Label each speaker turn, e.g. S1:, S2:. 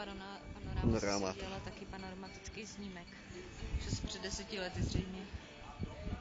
S1: Panoráma si
S2: Panoráma.
S1: udělala taky panoramatický snímek. Před 10 lety zřejmě.